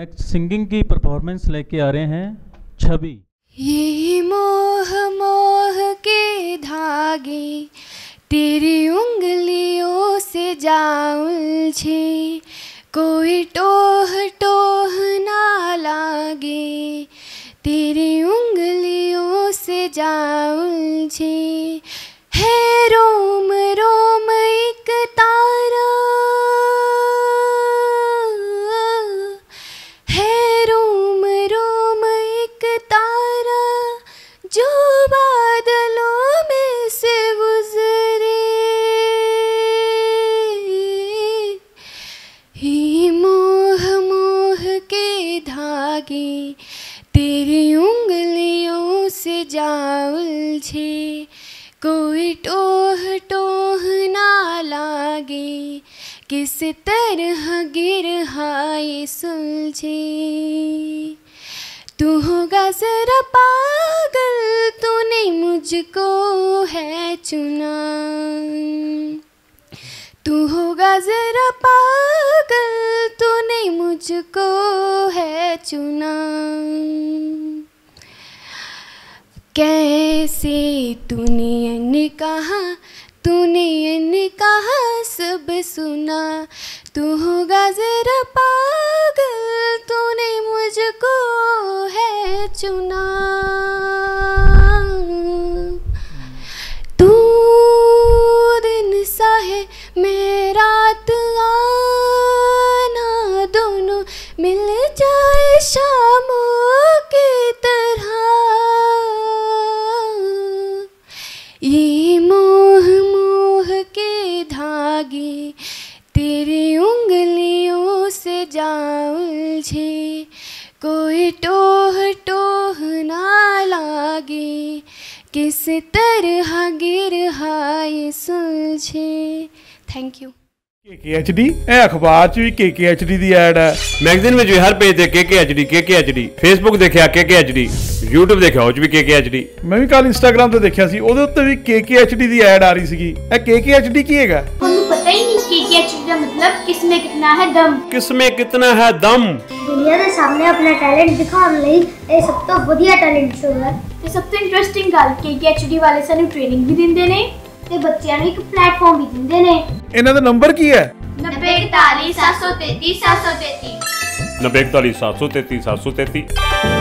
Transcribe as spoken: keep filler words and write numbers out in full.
एक सिंगिंग की परफॉर्मेंस लेके आ रहे हैं छवि। ये मोह मोह के धागे तेरी उंगलियों से जा उलझे, कोई टोह टोह ना लागे, तेरी उंगलियों से जा उलझे। है रोम रोम एक तारा, है रोम रोम एक तारा, जो बादलों में से गुजरे। ही मोह मोह के धागे तेरी उंगलियों से जा उलझे, कोई टोह टोह ना लागे, किस तरह गिर हाय सुलझे। तू होगा जरा पागल, तूने मुझको है चुना, तू होगा जरा पागल, तूने मुझको है चुना। कैसे तूने अन कहा, तूने अन कहा सब सुना, तू होगा जरा पागल, तूने मुझको है चुना। तू दिन सा है मैं रात आना, दोनों मिल जाए शामों की तरह। ये मोह मोह के धागे तेरी उंगलियों से जा उलझे, कोई टोह टोह ना लागे, किस तरह गिर हाय सुलझे। Thank you. के के एच डी अखबार च भी के के एच डी दी ऐड है, मैगजीन में भी हर पेज ते के के एच डी के के एच डी, फेसबुक देखिया के के एच डी, यूट्यूब देखिया ਉਹ ਚ ਵੀ के के एच डी। मैं भी कल इंस्टाग्राम ਤੇ ਦੇਖਿਆ ਸੀ, ਉਹਦੇ ਉੱਤੇ ਵੀ के के एच डी ਦੀ ਐਡ ਆ ਰਹੀ ਸੀਗੀ। ਇਹ के के एच डी ਕੀ ਹੈਗਾ? ਤੁਹਾਨੂੰ ਪਤਾ ਹੀ ਨਹੀਂ के के एच डी ਦਾ ਮਤਲਬ ਕਿਸਮੇ ਕਿਤਨਾ ਹੈ ਦਮ। ਕਿਸਮੇ ਕਿਤਨਾ ਹੈ ਦਮ। ਦੁਨੀਆ ਦੇ ਸਾਹਮਣੇ ਆਪਣਾ ਟੈਲੈਂਟ ਦਿਖਾਉਣ ਲਈ ਇਹ ਸਭ ਤੋਂ ਵਧੀਆ ਟੈਲੈਂਟ ਸ਼ੋ ਹੈ। ਤੇ ਸਭ ਤੋਂ ਇੰਟਰਸਟਿੰਗ ਗੱਲ के के एच डी ਵਾਲੇ ਸਾਨੂੰ ਟ੍ਰੇਨਿੰਗ ਵੀ ਦਿੰਦੇ ਨੇ ਤੇ ਬੱਚਿਆਂ ਨੂੰ ਇੱਕ ਪਲੇਟਫਾਰਮ ਵੀ ਦਿੰਦੇ ਨੇ। ਇਹਨਾਂ ਦਾ ਨੰਬਰ ਕੀ ਹੈ? नब्बे इकतालीस सात सौ तैतीस सात सौ तैतीस नब्बे इकतालीस सात सौ तैतीस सात सौ तैतीस।